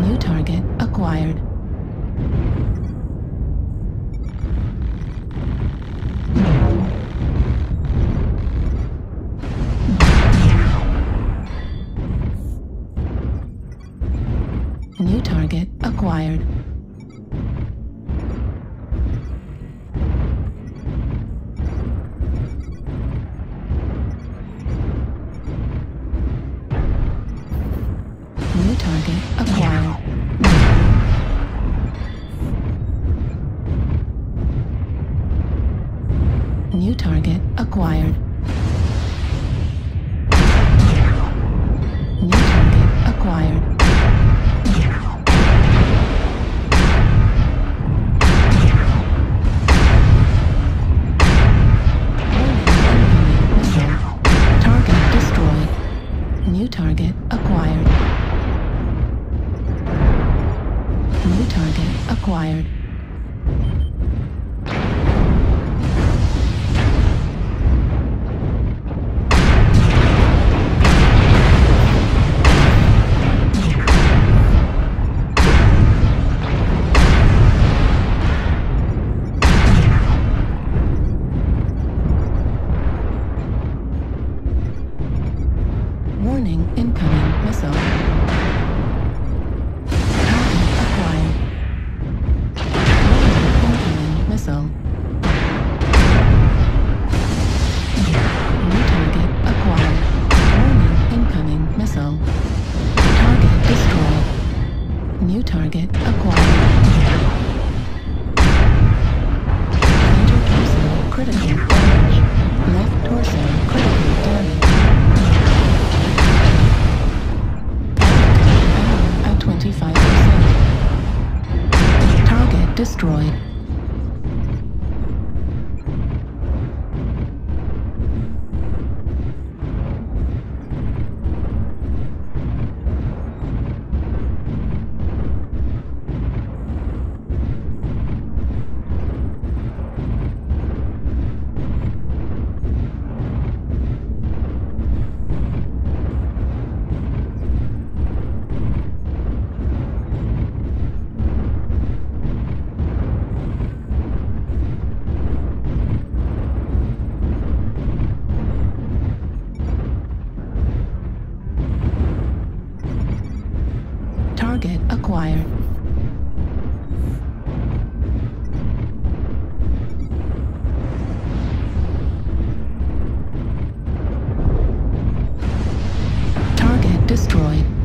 New target acquired. New target acquired. New target acquired. New target acquired. New target acquired. Target destroyed. New target acquired. New target acquired. Warning, incoming missile. Target acquired. Warning, incoming missile. New target acquired. Warning, incoming missile. Target destroyed. New target acquired. Major torso critical damage. Left torso critical damage. 25%. Target destroyed. Target acquired. Target destroyed.